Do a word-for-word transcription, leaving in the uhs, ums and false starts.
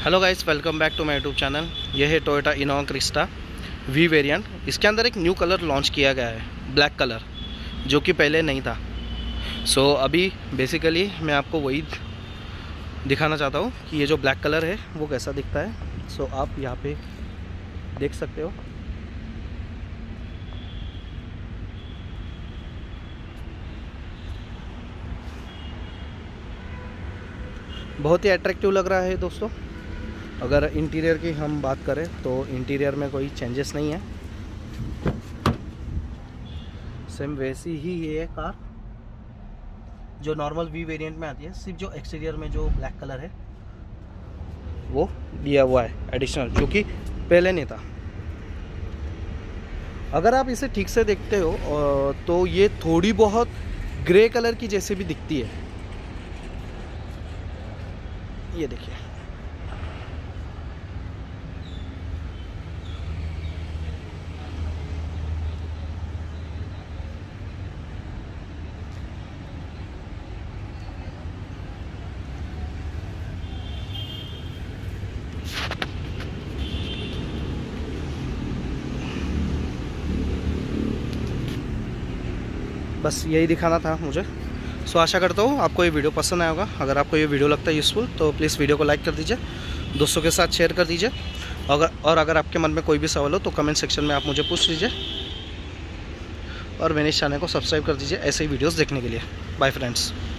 Hello guys, welcome back to my YouTube channel. ये है Toyota Innova Crysta V variant. इसके अंदर एक न्यू कलर लॉन्च किया गया है, ब्लैक कलर, जो कि पहले नहीं था। सो so, अभी बेसिकली मैं आपको वही दिखाना चाहता हूँ कि ये जो ब्लैक कलर है वो कैसा दिखता है। सो so, आप यहाँ पे देख सकते हो। बहुत ही अट्रैक्टिव लग रहा है दोस्तों। अगर इंटीरियर की हम बात करें तो इंटीरियर में कोई चेंजेस नहीं है, सेम वैसी ही ये कार जो नॉर्मल वी वेरिएंट में आती है। सिर्फ जो एक्सटीरियर में जो ब्लैक कलर है वो दिया हुआ है एडिशनल, जो कि पहले नहीं था। अगर आप इसे ठीक से देखते हो तो ये थोड़ी बहुत ग्रे कलर की जैसे भी दिखती है। ये देखिए, बस यही दिखाना था मुझे। सो आशा करता हूँ आपको ये वीडियो पसंद आया होगा। अगर आपको ये वीडियो लगता है यूज़फुल तो प्लीज़ वीडियो को लाइक कर दीजिए, दोस्तों के साथ शेयर कर दीजिए। अगर और अगर आपके मन में कोई भी सवाल हो तो कमेंट सेक्शन में आप मुझे पूछ लीजिए, और मेरे इस चैनल को सब्सक्राइब कर दीजिए ऐसे ही वीडियोस देखने के लिए। Bye friends.